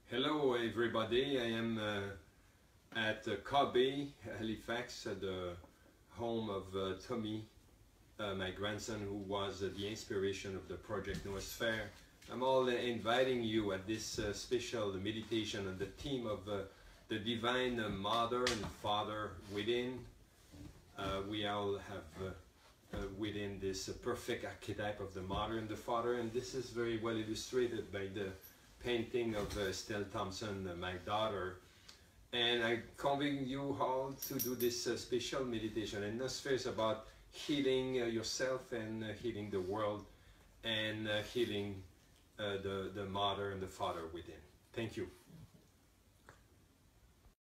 Hello everybody, I am at Cobby, Halifax, at the home of Tommy, my grandson, who was the inspiration of the Project Noosphere. I'm all inviting you at this special meditation on the theme of the Divine Mother and Father within. We all have within this perfect archetype of the Mother and the Father, and this is very well illustrated by the painting of Estelle Thompson, my daughter. And I convene you all to do this special meditation. And Noosphere is about healing yourself and healing the world and healing the Mother and the Father within. Thank you.